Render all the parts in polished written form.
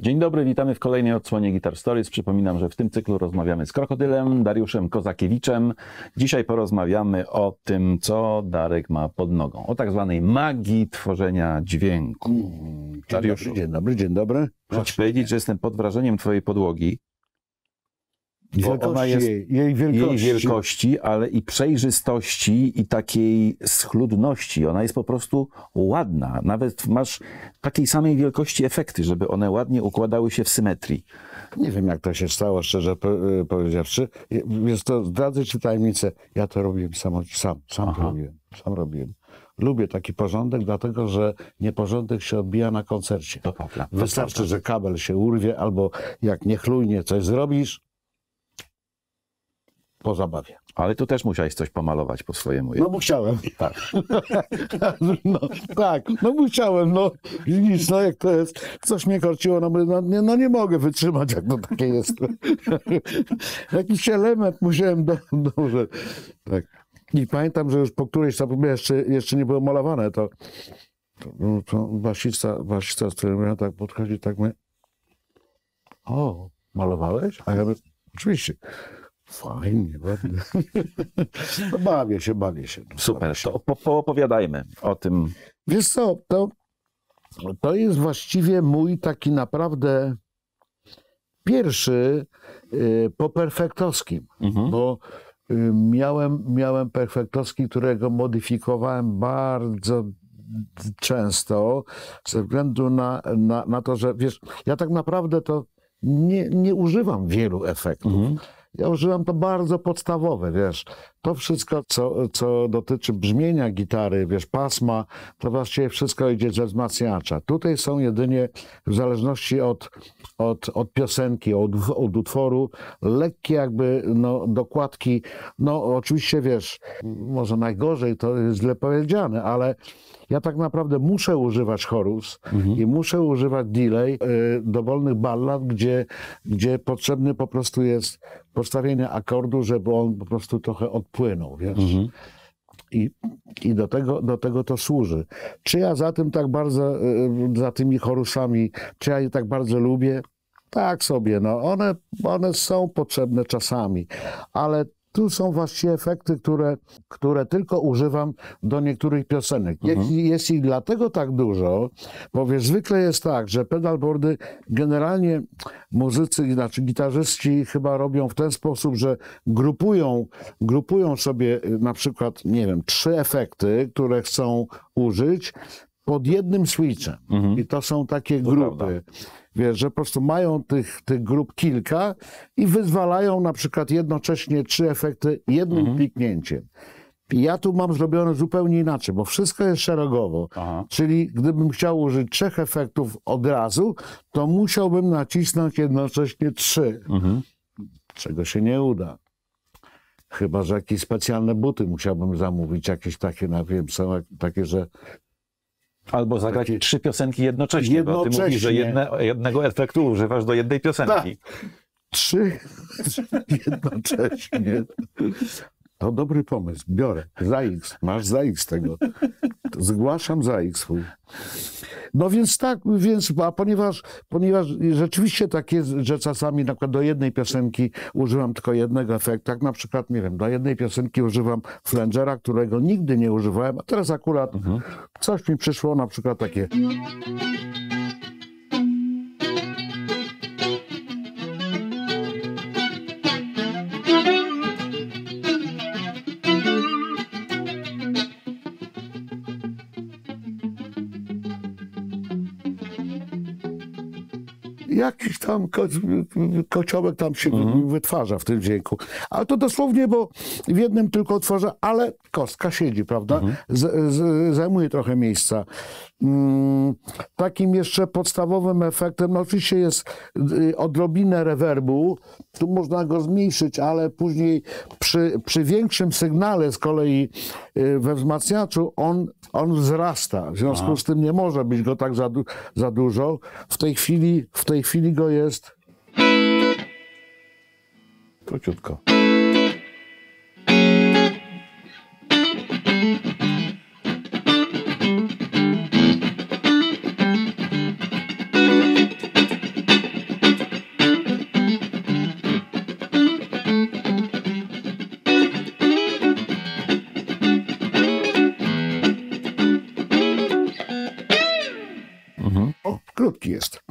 Dzień dobry, witamy w kolejnej odsłonie Guitar Stories. Przypominam, że w tym cyklu rozmawiamy z Krokodylem, Dariuszem Kozakiewiczem. Dzisiaj porozmawiamy o tym, co Darek ma pod nogą, o tak zwanej magii tworzenia dźwięku. Dariuszu, Dzień dobry. muszę ci powiedzieć, że jestem pod wrażeniem twojej podłogi. Bo ona jest jej wielkości, ale i przejrzystości i takiej schludności. Ona jest po prostu ładna. Nawet masz takiej samej wielkości efekty, żeby one ładnie układały się w symetrii. Nie wiem, jak to się stało, szczerze powiedziawszy. Więc to zdradzę ci tajemnicę. Ja to robiłem sam robiłem. Lubię taki porządek, dlatego że nieporządek się odbija na koncercie. To prawda. Wystarczy, że kabel się urwie, albo jak niechlujnie coś zrobisz, po zabawie. Ale tu też musiałeś coś pomalować po swojemu. No musiałem. Tak. No musiałem, no. Widzisz, no jak to jest. Coś mnie korciło, no nie mogę wytrzymać, jak to takie jest. Jakiś element musiałem dobrze. Tak. I pamiętam, że już po którejś tam jeszcze nie było malowane, to basista, z którym ja tak podchodzi, tak my. O, malowałeś? A ja mówię, oczywiście. Fajnie, ładnie. No, bawię się. Super, to poopowiadajmy o tym. Wiesz co, to jest właściwie mój taki naprawdę pierwszy po perfektowskim, bo miałem perfektowski, którego modyfikowałem bardzo często ze względu na to, że wiesz, ja tak naprawdę to nie używam wielu efektów. Ja używam to bardzo podstawowe, wiesz. To wszystko, co dotyczy brzmienia gitary, wiesz, pasma, to właściwie wszystko idzie ze wzmacniacza. Tutaj są jedynie, w zależności od piosenki, od utworu, lekkie jakby dokładki. No oczywiście, wiesz, może najgorzej, to jest źle powiedziane, ale ja tak naprawdę muszę używać chorus i muszę używać delay dowolnych ballad, gdzie potrzebny po prostu jest postawienie akordu, żeby on po prostu trochę odpłynął, wiesz. I do tego to służy. Czy ja za tym tak bardzo, za tymi chorusami, czy ja je tak bardzo lubię? Tak sobie, no. One są potrzebne czasami, ale tu są właściwie efekty, które tylko używam do niektórych piosenek. Jest ich dlatego tak dużo, bo wiesz, zwykle jest tak, że pedalboardy generalnie muzycy, znaczy gitarzyści chyba robią w ten sposób, że grupują sobie na przykład, nie wiem, 3 efekty, które chcą użyć pod jednym switchem. I to są takie grupy. Prawda. Wiesz, że po prostu mają tych grup kilka i wyzwalają na przykład jednocześnie 3 efekty jednym kliknięciem. I ja tu mam zrobione zupełnie inaczej, bo wszystko jest szeregowo. Czyli gdybym chciał użyć 3 efektów od razu, to musiałbym nacisnąć jednocześnie 3. Czego się nie uda. Chyba że jakieś specjalne buty musiałbym zamówić, jakieś takie, no wiem, są takie, że albo zagrać 3 piosenki jednocześnie, bo ty mówisz, że jednego efektu używasz do jednej piosenki. Tak. 3 jednocześnie. To dobry pomysł. Biorę. Za X. Masz za X tego. Zgłaszam za X swój. No więc tak, a ponieważ rzeczywiście tak jest, że czasami na przykład do jednej piosenki używam tylko jednego efektu, tak na przykład, nie wiem, do jednej piosenki używam flangera, którego nigdy nie używałem, a teraz akurat coś mi przyszło, na przykład takie. Jakiś tam kociołek tam się wytwarza w tym dźwięku. Ale to dosłownie, bo w jednym tylko otworze, ale kostka siedzi, prawda? Zajmuje trochę miejsca. Takim jeszcze podstawowym efektem, no oczywiście jest odrobinę rewerbu. Tu można go zmniejszyć, ale później przy większym sygnale z kolei we wzmacniaczu on wzrasta. W związku z tym nie może być go tak za dużo. W tej chwili go jest króciutko. słodki jest.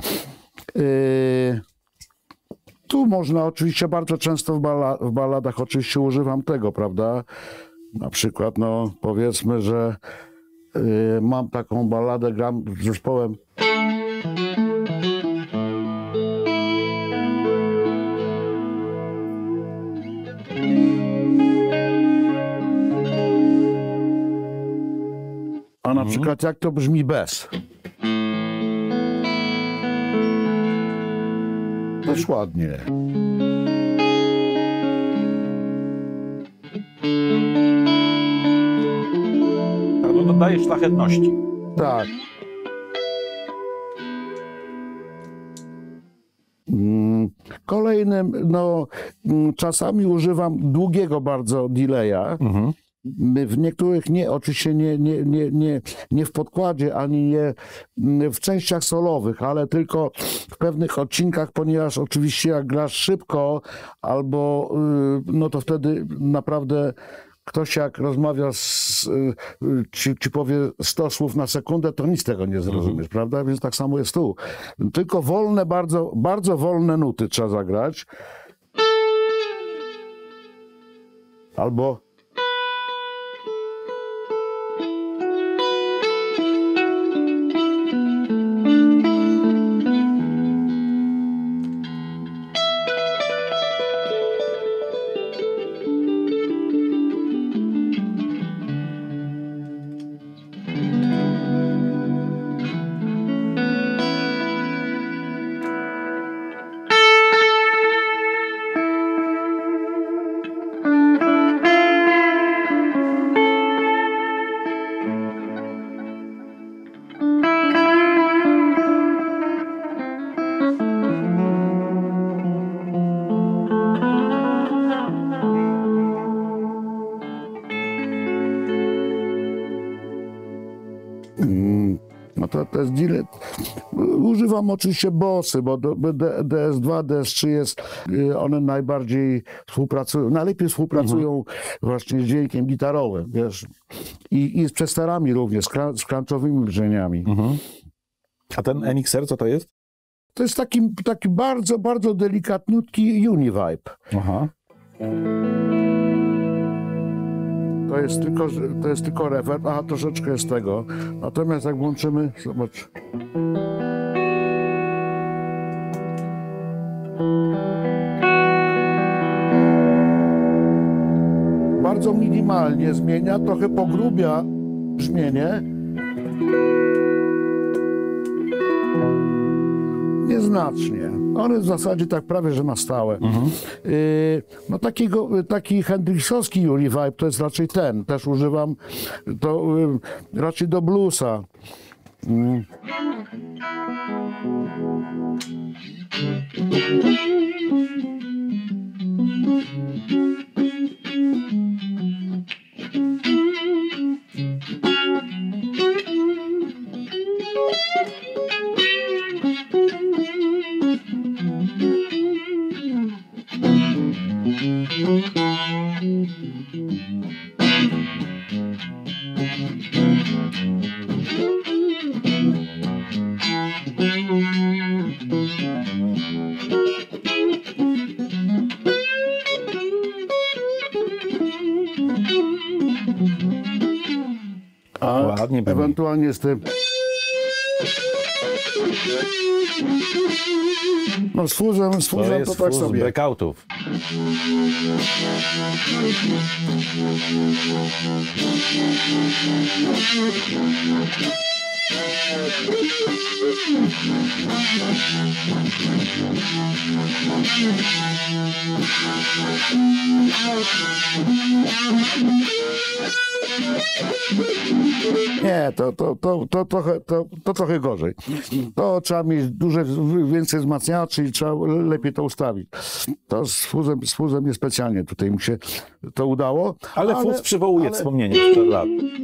Tu można oczywiście bardzo często w balladach oczywiście używam tego, prawda? Na przykład, no powiedzmy, że mam taką balladę, gram z zespołem. A na przykład jak to brzmi bez? Też ładnie. Tak, to dodaje szlachetności. Tak. Kolejnym, no czasami używam długiego bardzo delaya. W niektórych oczywiście nie w podkładzie, ani nie w częściach solowych, ale tylko w pewnych odcinkach, ponieważ oczywiście jak grasz szybko, albo no to wtedy naprawdę ktoś jak rozmawia, ci powie 100 słów na sekundę, to nic z tego nie zrozumiesz, prawda? Więc tak samo jest tu. Tylko wolne, bardzo, bardzo wolne nuty trzeba zagrać. Albo no to jest delay. Używam oczywiście bossy, bo DS2, DS3 jest, one najbardziej współpracują, najlepiej współpracują właśnie z dźwiękiem gitarowym, wiesz, i z przesterami również, z crunchowymi brzmieniami. A ten MXR co to jest? To jest taki bardzo, bardzo delikatniutki Univibe. Aha. To jest tylko reverb, aha, troszeczkę jest tego. Natomiast jak włączymy, zobacz. Bardzo minimalnie zmienia, trochę pogrubia brzmienie. Nieznacznie. On jest w zasadzie tak prawie, że na stałe. No taki hendrixowski Univibe to jest raczej ten. Też używam to raczej do bluesa. A ładnie ewentualnie z tym. No z fuzem to tak sobie. Blackoutów. Nie, to trochę gorzej. To trzeba mieć więcej wzmacniaczy i trzeba lepiej to ustawić. To z fuzem niespecjalnie tutaj mi się to udało. Ale fuz przywołuje wspomnienie sprzed lat.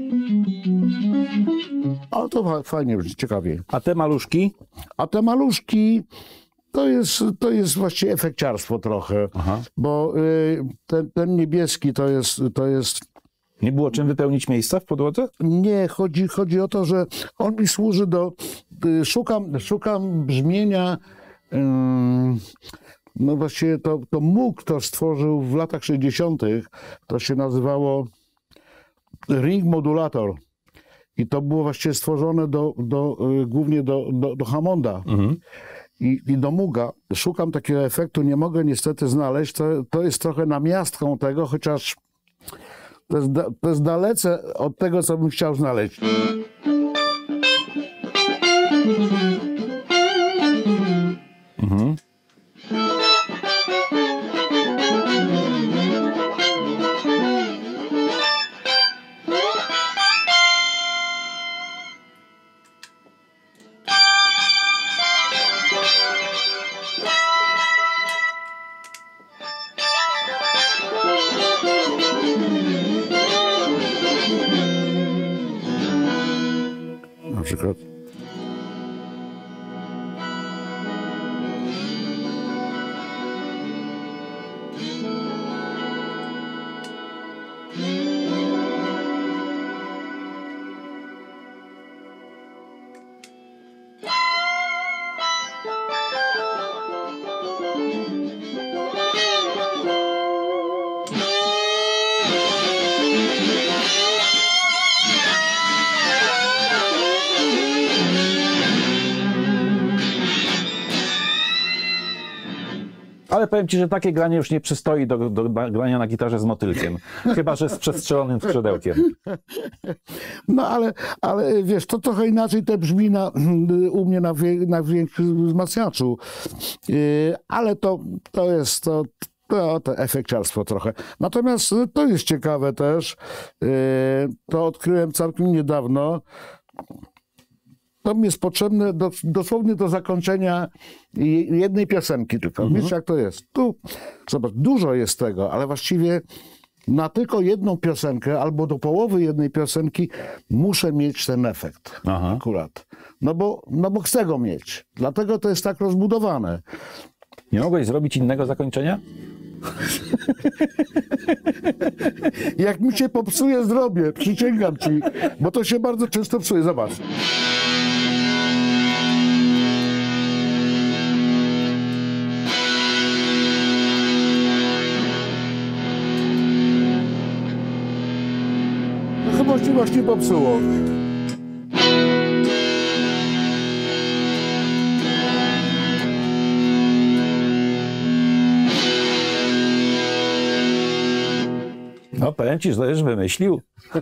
Ale to fajnie, ciekawie. A te maluszki? A te maluszki to jest właściwie efekciarstwo trochę, bo ten niebieski to jest. Nie było czym wypełnić miejsca w podłodze? Nie, chodzi o to, że on mi służy szukam brzmienia. No właściwie to Moog to stworzył w latach 60. To się nazywało Ring Modulator. I to było właściwie stworzone głównie do Hammonda i do Mooga. Szukam takiego efektu, nie mogę niestety znaleźć. To jest trochę namiastką tego, chociaż to jest dalece od tego, co bym chciał znaleźć. Na przykład. Ale powiem ci, że takie granie już nie przystoi do grania na gitarze z motylkiem. Chyba że z przestrzelonym skrzydełkiem. No ale wiesz, to trochę inaczej to brzmi u mnie na większym wzmacniaczu. Ale to jest to efekciarstwo trochę. Natomiast to jest ciekawe też. To odkryłem całkiem niedawno. To mi jest potrzebne dosłownie do zakończenia jednej piosenki tylko. Wiesz, jak to jest? Tu, zobacz, dużo jest tego, ale właściwie na tylko jedną piosenkę albo do połowy jednej piosenki muszę mieć ten efekt. Akurat. No bo chcę go mieć. Dlatego to jest tak rozbudowane. Nie mogłeś zrobić innego zakończenia? Jak mi się popsuje, zrobię. Przysięgam ci. Bo to się bardzo często psuje. Zobacz. No chyba się właśnie popsuło. No powiem ci, że już wymyślił.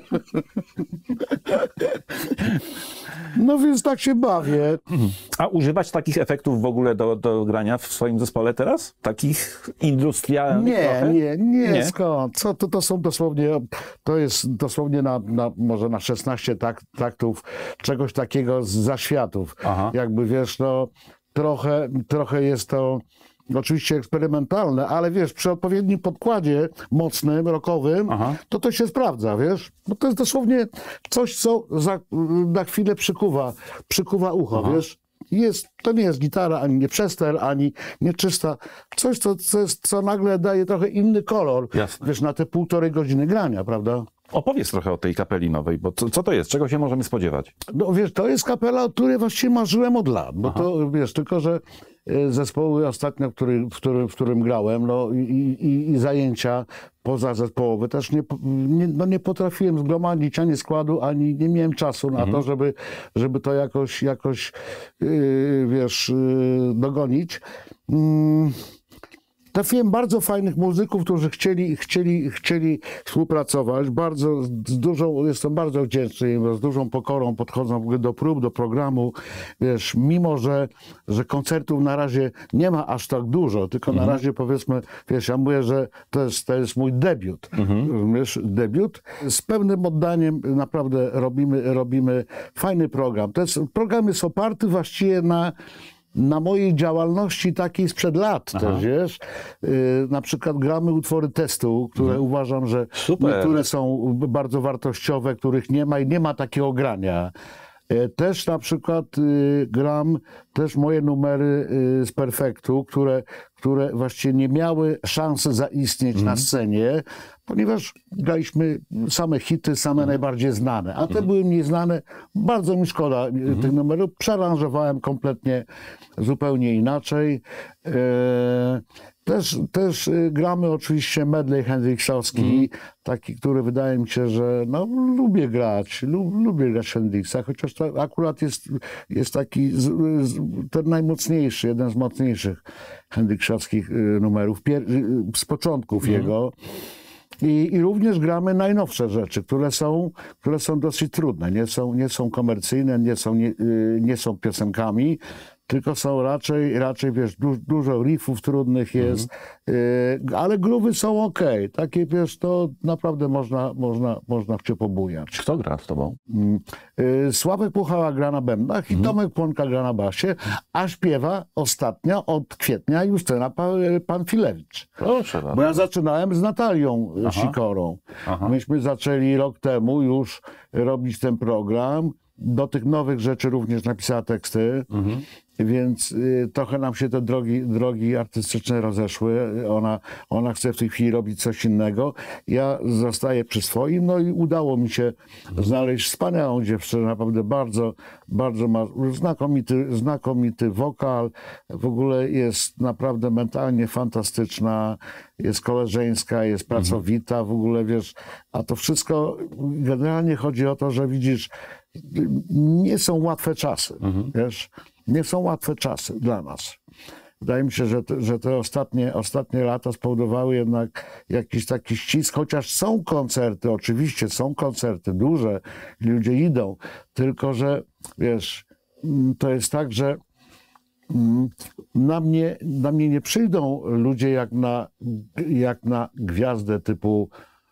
No więc tak się bawię. A używać takich efektów w ogóle do grania w swoim zespole teraz? Takich industrialnych trochę? Nie. Skąd? To są dosłownie, to jest dosłownie może na 16 taktów czegoś takiego z zaświatów. Jakby wiesz, no trochę jest to oczywiście eksperymentalne, ale wiesz, przy odpowiednim podkładzie mocnym, rockowym, to się sprawdza, wiesz? Bo to jest dosłownie coś, co na chwilę przykuwa ucho, wiesz? To nie jest gitara, ani nie przester, ani nie czysta. Coś, co nagle daje trochę inny kolor, wiesz, na te 1,5 godziny grania, prawda? Opowiedz trochę o tej kapeli nowej, bo co to jest? Czego się możemy spodziewać? No wiesz, to jest kapela, o której właściwie marzyłem od lat, bo to wiesz, tylko że zespoły ostatnio, w którym grałem, no i zajęcia pozazespołowe też nie potrafiłem zgromadzić ani składu, ani nie miałem czasu na to, żeby to jakoś wiesz, dogonić. Trafiłem bardzo fajnych muzyków, którzy chcieli współpracować. Jestem bardzo wdzięczny im, z dużą pokorą podchodzą do prób, do programu. Wiesz, mimo że koncertów na razie nie ma aż tak dużo, tylko na razie powiedzmy, wiesz, ja mówię, że to jest mój debiut. Wiesz, debiut. Z pewnym oddaniem naprawdę robimy fajny program. Program jest oparty właściwie na mojej działalności takiej sprzed lat też, wiesz. Na przykład gramy utwory testu, które uważam, że niektóre są bardzo wartościowe, których nie ma i nie ma takiego grania. Też na przykład gram też moje numery z Perfektu, które właściwie nie miały szansy zaistnieć na scenie, ponieważ graliśmy same hity, same najbardziej znane, a te były mniej znane. Bardzo mi szkoda tych numerów. Przearanżowałem kompletnie zupełnie inaczej. Też gramy oczywiście medley hendrixowski, taki, który wydaje mi się, że no, lubię grać Hendrixa, chociaż to akurat jest taki ten najmocniejszy, jeden z mocniejszych hendrixowskich numerów, z początków jego. I również gramy najnowsze rzeczy, które są dosyć trudne, nie są komercyjne, nie są piosenkami, tylko są raczej wiesz, dużo riffów trudnych jest, ale groove'y są okej. Takie, wiesz, to naprawdę można w cię pobujać. Kto gra z tobą? Sławek Puchała gra na bębnach i Tomek Płonka gra na basie, a śpiewa ostatnio od kwietnia Justyna Panfilewicz. Proszę bardzo. Bo ja zaczynałem z Natalią Sikorą. Myśmy zaczęli rok temu już robić ten program. Do tych nowych rzeczy również napisała teksty, więc trochę nam się te drogi artystyczne rozeszły. Ona chce w tej chwili robić coś innego. Ja zostaję przy swoim, no i udało mi się znaleźć wspaniałą dziewczynę, naprawdę bardzo ma znakomity wokal, w ogóle jest naprawdę mentalnie fantastyczna, jest koleżeńska, jest pracowita, w ogóle wiesz, a to wszystko generalnie chodzi o to, że widzisz, nie są łatwe czasy, wiesz, nie są łatwe czasy dla nas. Wydaje mi się, że te ostatnie lata spowodowały jednak jakiś taki ścisk, chociaż są koncerty, oczywiście są koncerty duże, ludzie idą, tylko że wiesz, to jest tak, że na mnie nie przyjdą ludzie jak na gwiazdę typu,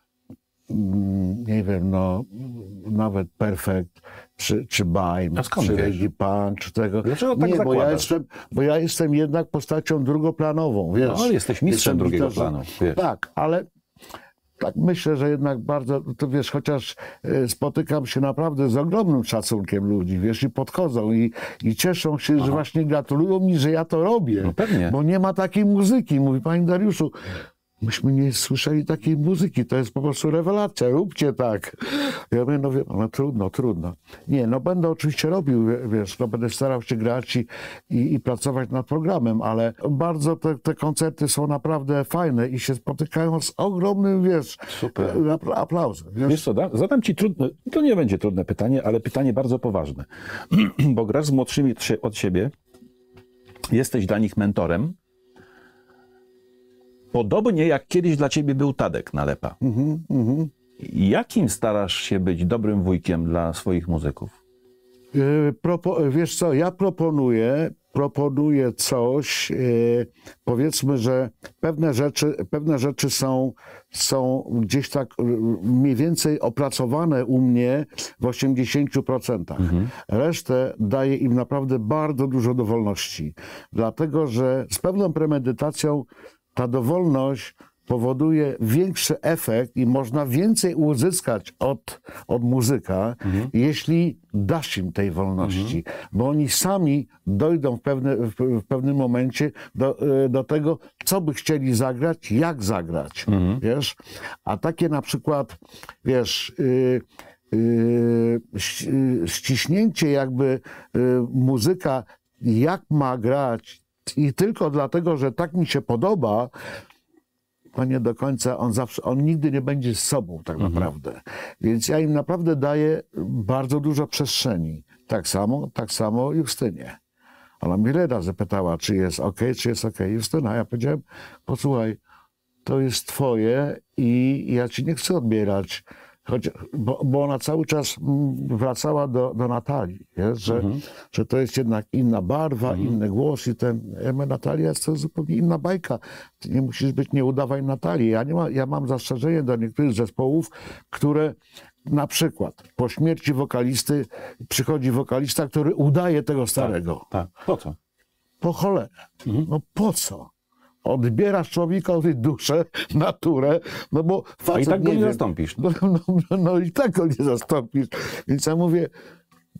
nie wiem, no nawet Perfekt, czy Baim, czy Reggae Punk, czy tego. Dlaczego tak nie, zakładasz? bo ja jestem jednak postacią drugoplanową, wiesz. No, ale jesteś mistrzem drugiego planu. Wiesz. Tak, ale tak myślę, że jednak bardzo, to wiesz, chociaż spotykam się naprawdę z ogromnym szacunkiem ludzi, wiesz, i podchodzą i cieszą się, że właśnie gratulują mi, że ja to robię. No pewnie. Bo nie ma takiej muzyki. Mówi, panie Dariuszu, myśmy nie słyszeli takiej muzyki, to jest po prostu rewelacja, róbcie tak. Ja mówię, no trudno. Nie, no będę oczywiście robił, wiesz, no będę starał się grać i pracować nad programem, ale bardzo te koncerty są naprawdę fajne i się spotykają z ogromnym, wiesz, aplauzem. Wiesz co, zadam ci trudne, to nie będzie trudne pytanie, ale pytanie bardzo poważne, bo grasz z młodszymi od siebie, jesteś dla nich mentorem, podobnie jak kiedyś dla ciebie był Tadek Nalepa. Jakim starasz się być dobrym wujkiem dla swoich muzyków? Wiesz co, ja proponuję coś, powiedzmy, że pewne rzeczy są gdzieś tak mniej więcej opracowane u mnie w 80%. Resztę daję im naprawdę bardzo dużo dowolności, dlatego że z pewną premedytacją ta dowolność powoduje większy efekt i można więcej uzyskać od muzyka, jeśli dasz im tej wolności, bo oni sami dojdą w pewnym momencie do tego, co by chcieli zagrać, jak zagrać, wiesz? A takie na przykład, wiesz, ściśnięcie jakby muzyka, jak ma grać i tylko dlatego, że tak mi się podoba, to nie do końca, on nigdy nie będzie z sobą tak naprawdę. Więc ja im naprawdę daję bardzo dużo przestrzeni. Tak samo Justynie. Ona mnie wiele razy pytała, czy jest okej, czy jest okej. Justyna, ja powiedziałem, posłuchaj, to jest twoje i ja ci nie chcę odbierać. Bo ona cały czas wracała do Natalii, wiesz, że to jest jednak inna barwa, inny głos i Natalia jest to zupełnie inna bajka. Ty nie musisz nie udawaj Natalii. Ja mam zastrzeżenie do niektórych zespołów, które na przykład po śmierci wokalisty przychodzi wokalista, który udaje tego starego. Tak. Po co? Po cholerę. No po co? Odbierasz człowiekowi duszę, naturę, no bo facet, a i tak go nie zastąpisz. No i tak go nie zastąpisz. Więc ja mówię,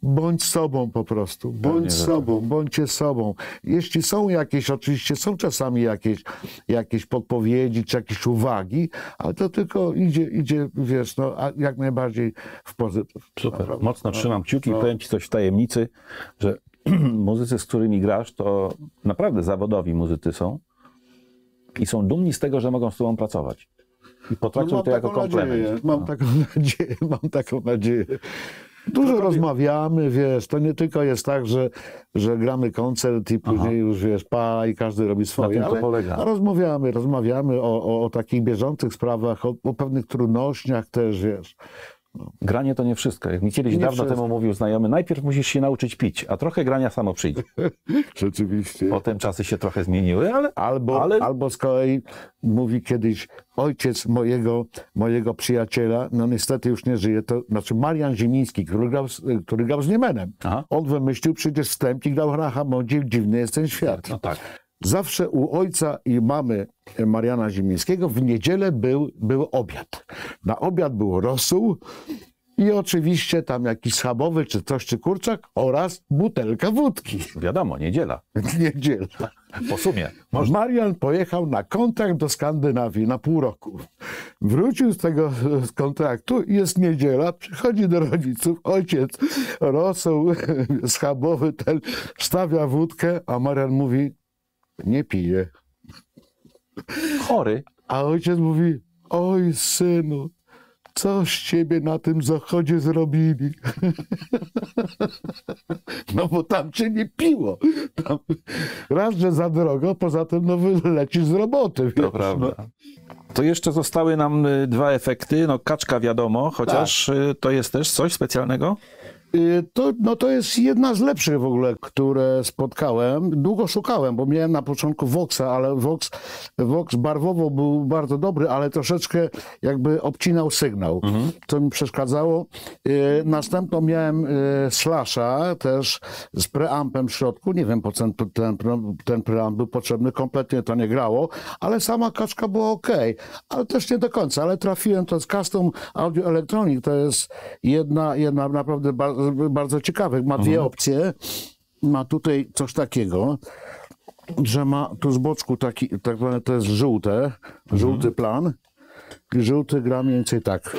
bądź sobą po prostu, bądź sobą, bądźcie sobą. Jeśli są jakieś, oczywiście są czasami jakieś podpowiedzi, czy jakieś uwagi, ale to tylko idzie wiesz, no, jak najbardziej w pozytyw. Super, mocno trzymam kciuki i powiem ci coś w tajemnicy, że muzycy, z którymi grasz, to naprawdę zawodowi muzycy są i są dumni z tego, że mogą z tobą pracować. I potraktują to jako komplement. Mam taką nadzieję. Dużo rozmawiamy, wiesz, to nie tylko jest tak, że gramy koncert i później już, wiesz, i każdy robi swoje, na tym to polega. rozmawiamy o takich bieżących sprawach, o pewnych trudnościach też, wiesz. Granie to nie wszystko. Jak mi kiedyś dawno temu mówił znajomy, najpierw musisz się nauczyć pić, a trochę grania samo przyjdzie. Rzeczywiście. Potem czasy się trochę zmieniły, ale... Albo z kolei mówi kiedyś ojciec mojego przyjaciela, no niestety już nie żyje, to znaczy Marian Zimiński, który grał z Niemenem. Aha. On wymyślił przecież wstęp i grał na hamodzie Dziwny jest ten świat. No tak. Zawsze u ojca i mamy Mariana Zimińskiego w niedzielę był obiad. Na obiad był rosół i oczywiście tam jakiś schabowy, czy coś, czy kurczak oraz butelka wódki. Wiadomo, niedziela. Niedziela. Po sumie. Marian pojechał na kontrakt do Skandynawii na pół roku. Wrócił z tego kontraktu i jest niedziela, przychodzi do rodziców, ojciec rosół schabowy, ten wstawia wódkę, a Marian mówi: nie pije. Chory. A ojciec mówi: oj synu, co z ciebie na tym zachodzie zrobili? No bo tam cię nie piło. Tam, raz, że za drogo, poza tym no lecisz z roboty. To prawda. No. To jeszcze zostały nam dwa efekty. No kaczka wiadomo, chociaż to jest też coś specjalnego? To jest jedna z lepszych w ogóle, które spotkałem. Długo szukałem, bo miałem na początku Voxa, ale Vox barwowo był bardzo dobry, ale troszeczkę jakby obcinał sygnał, co mi przeszkadzało. Następną miałem Slasha też z preampem w środku. Nie wiem, po co ten preamp był potrzebny, kompletnie to nie grało, ale sama kaczka była ok, ale też nie do końca, ale trafiłem. To z Custom Audio Electronic, to jest jedna naprawdę bardzo ciekawych. Ma dwie opcje. Ma tutaj coś takiego, że ma tu z boczku taki, tak zwane, to jest żółty plan. I żółty gra mniej więcej tak.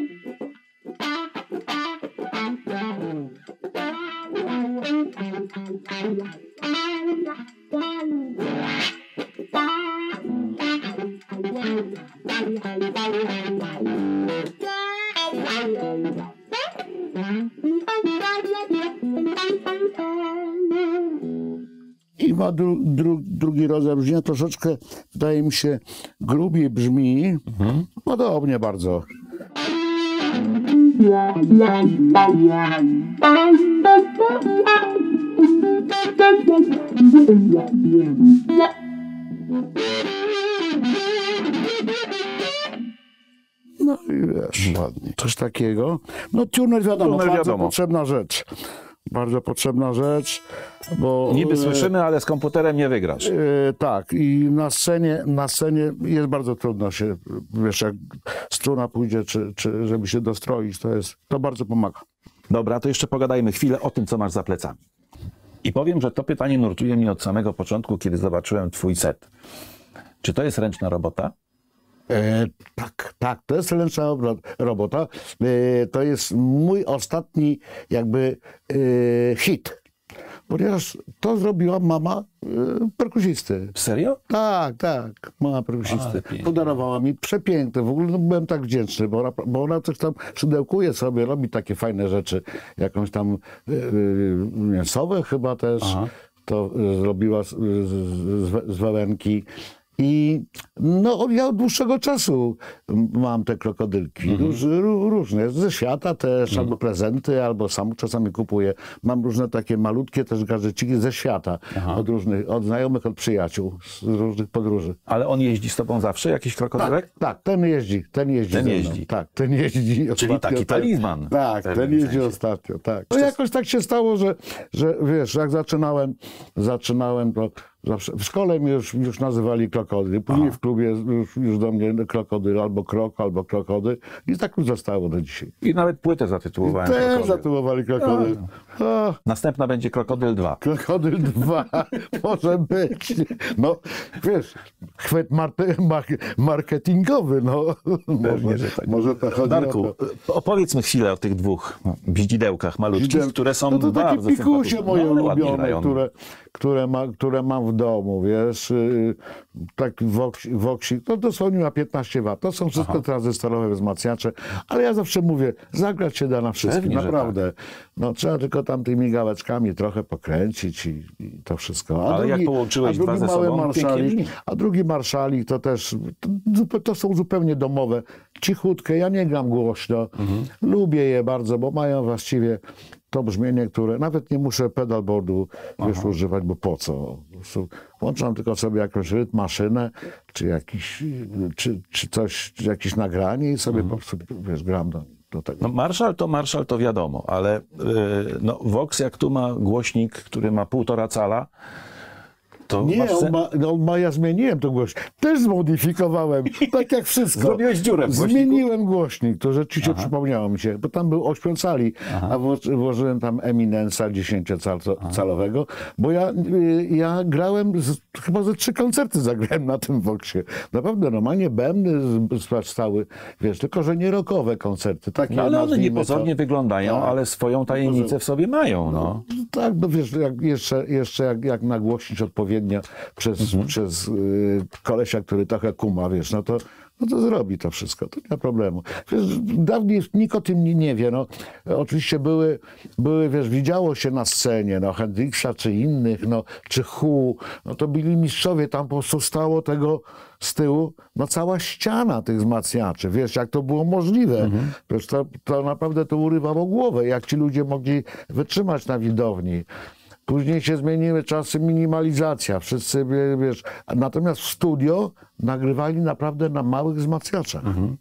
I ma drugi rodzaj brzmienia, troszeczkę, wydaje mi się, grubiej brzmi, podobnie bardzo. No i wiesz, coś takiego. No tuner wiadomo, bardzo potrzebna rzecz. Bardzo potrzebna rzecz, bo... Niby słyszymy, ale z komputerem nie wygrasz. Tak, i na scenie jest bardzo trudno się, wiesz, jak struna pójdzie, czy żeby się dostroić, to bardzo pomaga. Dobra, to jeszcze pogadajmy chwilę o tym, co masz za plecami. I powiem, że to pytanie nurtuje mnie od samego początku, kiedy zobaczyłem twój set. Czy to jest ręczna robota? Tak, to jest ręczna robota. To jest mój ostatni jakby hit, ponieważ to zrobiła mama perkusisty. Serio? Tak, mama perkusisty. Podarowała mi przepiękne, w ogóle byłem tak wdzięczny, bo ona coś tam szydełkuje sobie, robi takie fajne rzeczy, jakąś tam mięsową chyba też. To zrobiła z wełenki. I no, ja od dłuższego czasu mam te krokodylki, różne, ze świata też, albo prezenty, albo sam czasami kupuję. Mam różne takie malutkie też gadżeciki ze świata, od znajomych, od przyjaciół, z różnych podróży. Ale on jeździ z tobą zawsze, jakiś krokodylek? Tak, ten jeździ. Tak, ten jeździ. Czyli taki talizman. Tak, ten jeździ ostatnio, tak. No jakoś tak się stało, że wiesz, jak zaczynałem, to zawsze w szkole mnie już nazywali krokodyl. Później w klubie już do mnie krokodyl, albo krok, albo krokodyl. I tak już zostało do dzisiaj. I nawet płytę zatytułowałem Też Krokodyl. zatytułowali krokodyl. O, Następna będzie Krokodyl 2. krokodyl 2 może być. No, wiesz, chwyt marketingowy, no. Pewnie, że tak. Może to chodzi o Darku, to. opowiedzmy chwilę o tych dwóch bździdełkach malutkich, które są No to takie bardzo pikusie sympatyczne. moje No, ładnie ulubione, grają. które mam w domu, wiesz, taki Voxi, to dosłownie ma 15 W. To są wszystko tranzystorowe wzmacniacze, ale ja zawsze mówię, zagrać się da na wszystkim, Pewnie, że naprawdę. No, trzeba tylko tam tymi gałeczkami trochę pokręcić i to wszystko. Ale jak połączyłeś dwa ze sobą, pięknie brzmi. A drugi marszalik to też, to są zupełnie domowe, cichutkie, ja nie gram głośno, lubię je bardzo, bo mają właściwie to brzmienie, które nawet nie muszę pedalboardu wiesz, używać, bo po co? Po prostu włączam tylko sobie jakąś rytm maszynę, czy jakiś, czy coś, czy jakieś nagranie i sobie po prostu wiesz, gram do tego. No Marshall to wiadomo, ale no, Vox jak tu ma głośnik, który ma 1,5 cala, to Nie, masz ja zmieniłem to głośnik. Też zmodyfikowałem, tak jak wszystko. Zrobiłeś dziurę w głośniku? Zmieniłem głośnik, to rzeczywiście przypomniało mi się, bo tam był 8-cali, a włożyłem tam Eminence'a 10-calowego, bo ja grałem, chyba ze 3 koncerty zagrałem na tym Voxie. Naprawdę, normalnie bębny stały, wiesz, tylko że nie rockowe koncerty. Takie, no, ale one nazwijmy niepozornie to. wyglądają, Tak. ale swoją tajemnicę w sobie mają. No. Tak, no wiesz, jak nagłośnić odpowiednio przez kolesia, który trochę kuma, wiesz, no to zrobi to wszystko, to nie ma problemu. Wiesz, dawniej nikt o tym nie wie, no. Oczywiście były, wiesz, widziało się na scenie, no, Hendrixa czy innych, no, czy Who, no to byli mistrzowie, tam po prostu stało tego z tyłu, no cała ściana tych wzmacniaczy, wiesz, jak to było możliwe. Wiesz, to naprawdę to urywało głowę, jak ci ludzie mogli wytrzymać na widowni. Później się zmieniły czasy, minimalizacja, wszyscy, wiesz, natomiast w studio nagrywali naprawdę na małych wzmacniaczach.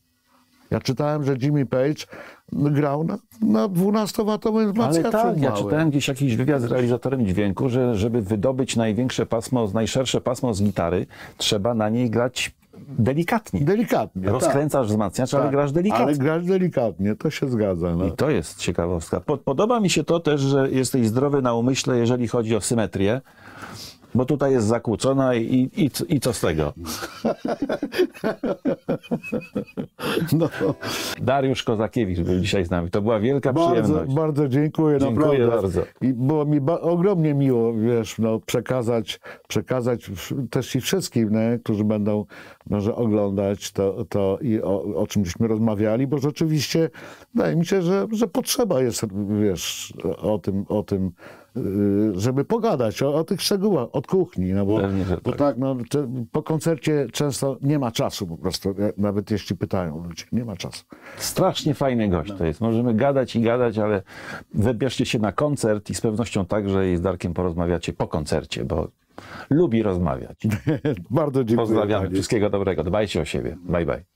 Ja czytałem, że Jimmy Page grał na 12-watowym wzmacniaczu Ale tak, ja małym. czytałem gdzieś jakiś wywiad z realizatorem dźwięku, że żeby wydobyć najszersze pasmo z gitary, trzeba na niej grać delikatnie. Delikatnie, Rozkręcasz wzmacniacz, ale tak. grasz delikatnie. Ale grasz delikatnie, to się zgadza. No. I to jest ciekawostka. Podoba mi się to też, że jesteś zdrowy na umyśle, jeżeli chodzi o symetrię, bo tutaj jest zakłócona i co z tego? No. Dariusz Kozakiewicz był dzisiaj z nami. To była wielka przyjemność. Bardzo dziękuję, Dziękuję naprawdę. bardzo. I było mi ogromnie miło, wiesz, no, przekazać też i wszystkim, nie, którzy będą może oglądać to i o czym żeśmy rozmawiali, bo rzeczywiście wydaje mi się, że potrzeba jest, wiesz, o tym żeby pogadać o tych szczegółach od kuchni, no bo, Pewnie, że bo tak. tak, no, po koncercie często nie ma czasu po prostu, nawet jeśli pytają ludzie, nie ma czasu. Strasznie fajny gość to jest. Możemy gadać i gadać, ale wybierzcie się na koncert i z pewnością także z Darkiem porozmawiacie po koncercie, bo lubi rozmawiać. Bardzo dziękuję. Pozdrawiamy. Panie. Wszystkiego dobrego. Dbajcie o siebie. Bye, bye.